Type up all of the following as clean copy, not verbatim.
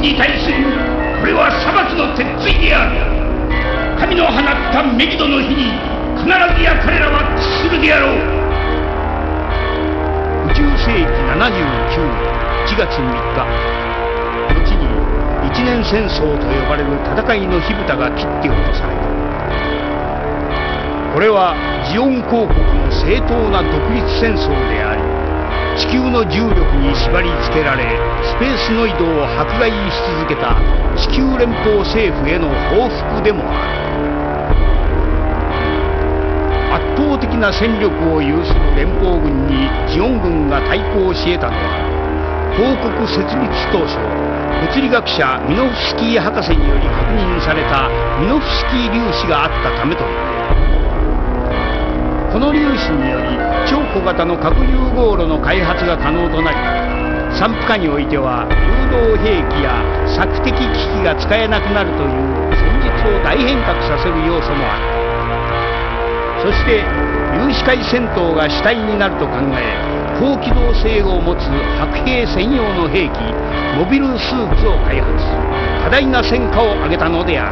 に対するこれは裁きの鉄槌である。神の放ったメギドの日に必ずや彼らは屈するであろう。 宇宙世紀79年1月3日、後に一年戦争と呼ばれる戦いの火蓋が切って落とされた。これはジオン公国の正当な独立戦争であり、地球の重力に縛り付けられスペースノイドを迫害し続けた地球連邦政府への報復でもある。圧倒的な戦力を有する連邦軍にジオン軍が対抗し得たのは、王国設立当初物理学者ミノフスキー博士により確認されたミノフスキー粒子があったためという。この粒子により超小型の核融合炉の開発が可能となり、散布下においては誘導兵器や索敵機器が使えなくなるという戦術を大変革させる要素もある。そして有志会戦闘が主体になると考え、高機動性を持つ白兵専用の兵器モビルスーツを開発、多大な戦果を上げたのである。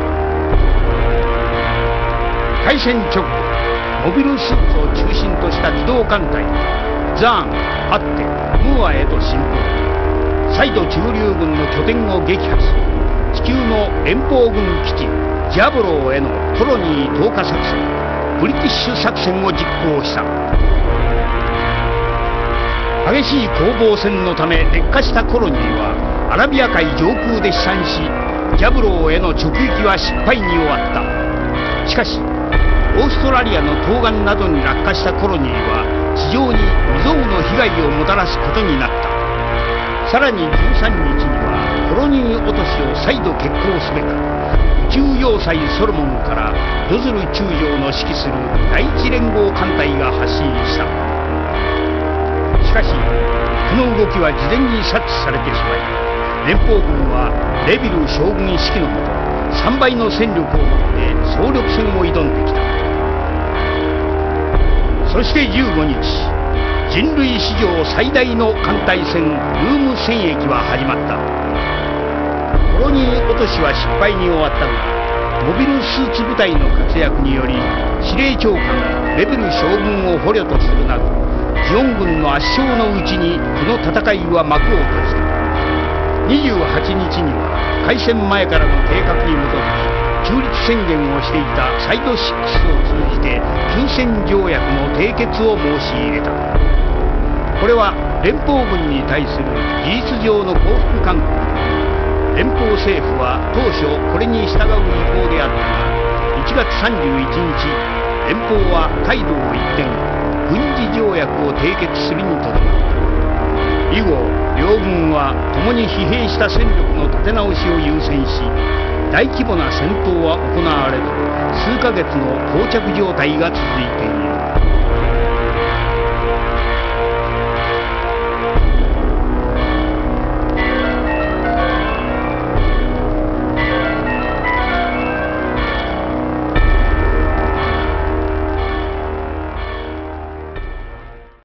開戦直後、モビルスーツを中心とした機動艦隊ザーン、アッテ、ムーアへと進攻。再度中流軍の拠点を撃破し、地球の連邦軍基地ジャブローへのコロニー投下作戦、ブリティッシュ作戦を実行した。激しい攻防戦のため劣化したコロニーはアラビア海上空で飛散し、ジャブローへの直撃は失敗に終わった。しかしオーストラリアの東岸などに落下したコロニーは地上に未曾有の被害をもたらすことになった。さらに13日にはコロニー落としを再度決行すべく、宇宙要塞ソロモンからドズル中将の指揮する第一連合艦隊が発進した。しかしこの動きは事前に察知されてしまい、連邦軍はレビル将軍指揮のもと3倍の戦力を持って総力戦を挑んできた。そして15日、人類史上最大の艦隊戦ルーム戦役は始まった。コロニー落としは失敗に終わったが、モビルスーツ部隊の活躍により司令長官レベル将軍を捕虜とするなど、ジオン軍の圧勝のうちにこの戦いは幕を閉じた。28日には開戦前からの計画に基づき中立宣言をしていたサイド6を通じて休戦条約の締結を申し入れた。これは連邦軍に対する事実上の降伏勧告。連邦政府は当初これに従う意向であったが、1月31日連邦は態度を一転、軍事条約を締結するにとどまった。以後両軍は共に疲弊した戦力の立て直しを優先し、大規模な戦闘は行われず数ヶ月の膠着状態が続いている。